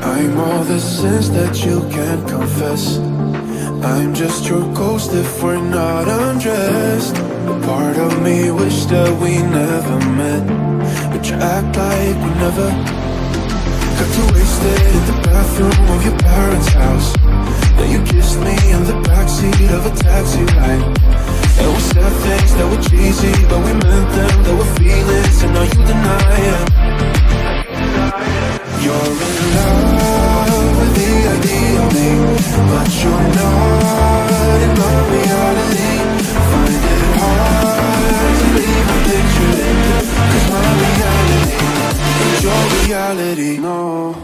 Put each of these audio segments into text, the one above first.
I'm all the sins that you can't confess. I'm just your ghost if we're not undressed. A part of me wish that we never met, but you act like we never. Got too wasted in the bathroom of your parents' house. Then you kissed me in the backseat of a taxi ride. And we said things that were cheesy, but we meant them. There were feelings, and now you deny it. You're in love with the idea of me, but you're not in my reality. Find it hard to leave a picture in, 'cause my reality is your reality, no.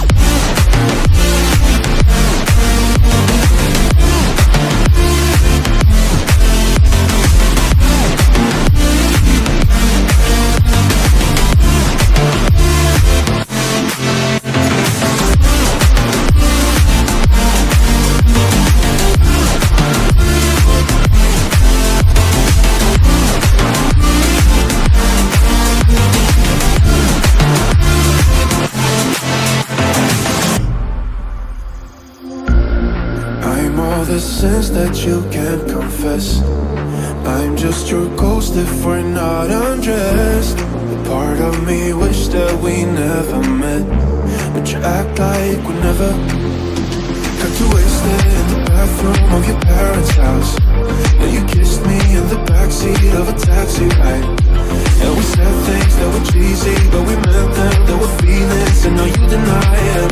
The sins that you can't confess. I'm just your ghost if we're not undressed. A part of me wish that we never met, but you act like we never. Got too wasted in the bathroom of your parents' house. Then you kissed me in the backseat of a taxi ride. And we said things that were cheesy, but we meant them. There were feelings, and now you deny it.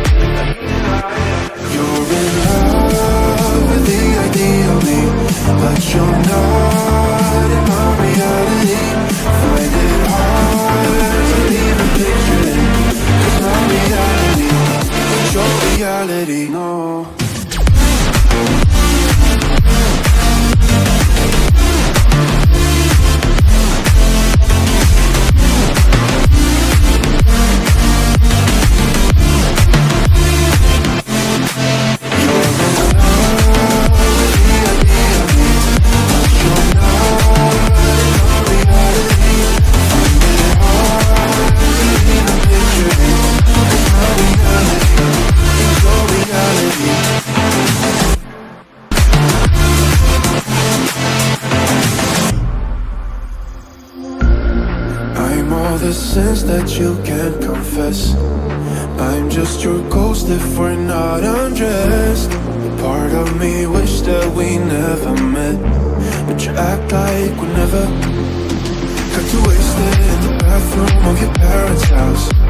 You're in love with the idea of me, but you're not in my reality. Find it hard to leave a picture in, 'cause my reality is your reality, no. The sins that you can't confess. I'm just your ghost if we're not undressed. A part of me wish that we never met, but you act like we never. Got too wasted in the bathroom of your parents' house.